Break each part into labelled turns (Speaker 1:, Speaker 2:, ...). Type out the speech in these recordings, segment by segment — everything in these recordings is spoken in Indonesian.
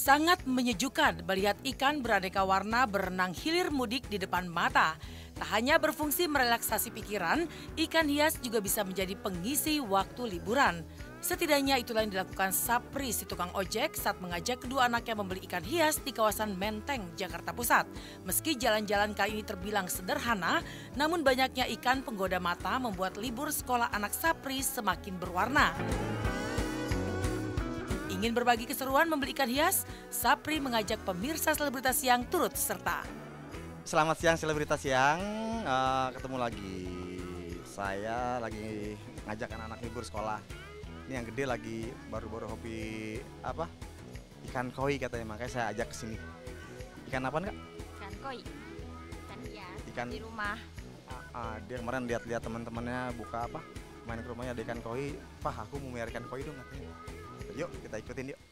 Speaker 1: Sangat menyejukkan melihat ikan beraneka warna berenang hilir mudik di depan mata. Tak hanya berfungsi merelaksasi pikiran, ikan hias juga bisa menjadi pengisi waktu liburan. Setidaknya itulah yang dilakukan Sapri, si tukang ojek, saat mengajak kedua anaknya membeli ikan hias di kawasan Menteng, Jakarta Pusat. Meski jalan-jalan kali ini terbilang sederhana, namun banyaknya ikan penggoda mata membuat libur sekolah anak Sapri semakin berwarna. Ingin berbagi keseruan membeli ikan hias, Sapri mengajak pemirsa selebritas yang turut serta.
Speaker 2: Selamat siang selebritas yang ketemu lagi. Saya lagi ngajak anak-anak libur sekolah. Ini yang gede lagi baru-baru hobi apa? Ikan koi katanya, makanya saya ajak ke sini. Ikan apa Kak?
Speaker 3: Ikan koi, ikan hias
Speaker 2: Ikan
Speaker 3: di rumah.
Speaker 2: Dia kemarin lihat-lihat teman-temannya buka apa? Main ke rumahnya ada ikan koi. Pak, aku mau melihara ikan koi dong katanya. Yuk kita ikutin yuk.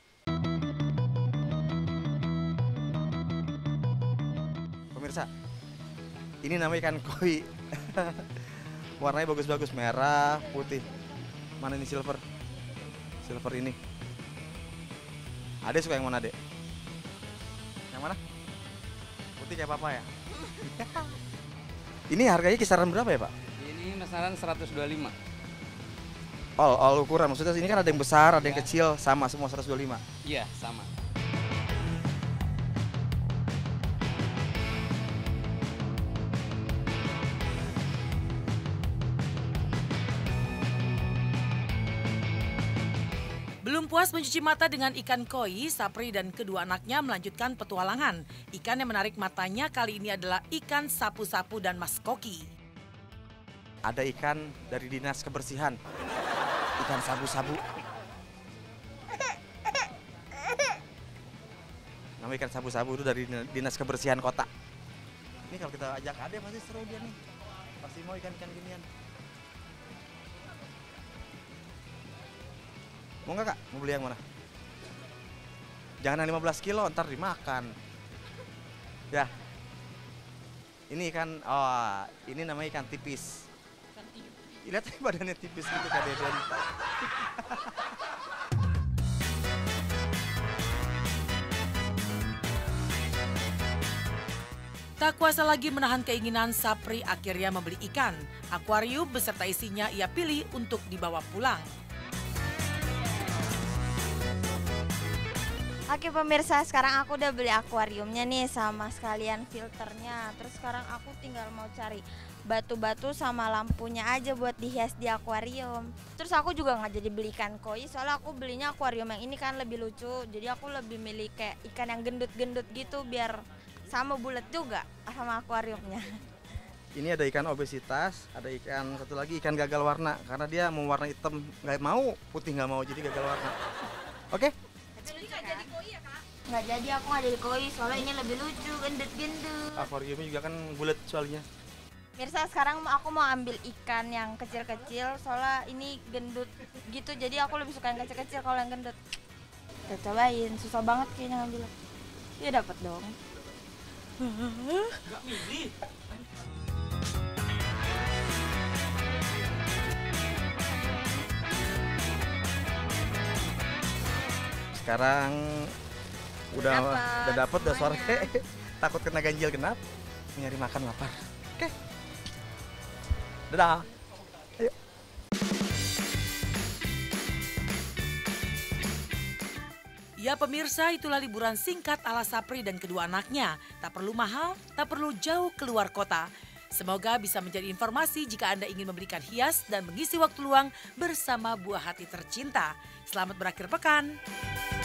Speaker 2: Pemirsa, ini namanya ikan koi. Warnanya bagus-bagus, merah, putih. Mana ini silver? Silver ini. Ade suka yang mana, Dek? Yang mana? Putih kayak papa ya? Ini harganya kisaran berapa ya, Pak?
Speaker 4: Ini kisaran 125.
Speaker 2: All ukuran, maksudnya ini kan ada yang besar, ada yang
Speaker 4: Ya.
Speaker 2: kecil, sama semua 125.
Speaker 4: Iya, sama.
Speaker 1: Belum puas mencuci mata dengan ikan koi, Sapri dan kedua anaknya melanjutkan petualangan. Ikan yang menarik matanya kali ini adalah ikan sapu-sapu dan mas koki.
Speaker 2: Ada ikan dari dinas kebersihan, ikan sabu-sabu. Nama ikan sabu-sabu itu dari dinas kebersihan kota. Ini kalau kita ajak Ade pasti seru dia nih. Pasti mau ikan-ikan ginian. Mau nggak Kak? Mau beli yang mana? Jangan yang 15 kilo, ntar dimakan. Ya. Ini ikan, ini namanya ikan tipis. Lihat badannya tipis gitu Kak Deden.
Speaker 1: Tak kuasa lagi menahan keinginan, Sapri akhirnya membeli ikan. Akuarium beserta isinya ia pilih untuk dibawa pulang.
Speaker 3: Oke pemirsa, sekarang aku udah beli akuariumnya nih sama sekalian filternya. Terus sekarang aku tinggal mau cari batu-batu sama lampunya aja buat dihias di akuarium. Terus aku juga nggak jadi beli ikan koi, soalnya aku belinya akuarium yang ini kan lebih lucu. Jadi aku lebih milih kayak ikan yang gendut-gendut gitu biar sama bulat juga sama akuariumnya.
Speaker 2: Ini ada ikan obesitas, ada ikan satu lagi ikan gagal warna karena dia mau warna hitam nggak mau, putih nggak mau, jadi gagal warna. Oke?
Speaker 3: Nggak jadi, aku nggak jadi koi soalnya ini lebih lucu, gendut-gendut.
Speaker 2: Akuariumnya juga kan bulat soalnya.
Speaker 3: Mirsa, sekarang aku mau ambil ikan yang kecil-kecil soalnya ini gendut gitu, jadi aku lebih suka yang kecil-kecil kalau yang gendut. Kita cobain, susah banget kayaknya ngambil. Ya dapat dong.
Speaker 2: Sekarang udah dapet, udah sore.
Speaker 3: semuanya.
Speaker 2: Takut kena ganjil genap, nyari makan lapar. Oke. Dadah. Ayo.
Speaker 1: Ya pemirsa, itulah liburan singkat ala Sapri dan kedua anaknya. Tak perlu mahal, tak perlu jauh keluar kota. Semoga bisa menjadi informasi jika Anda ingin memberikan hias dan mengisi waktu luang bersama buah hati tercinta. Selamat berakhir pekan.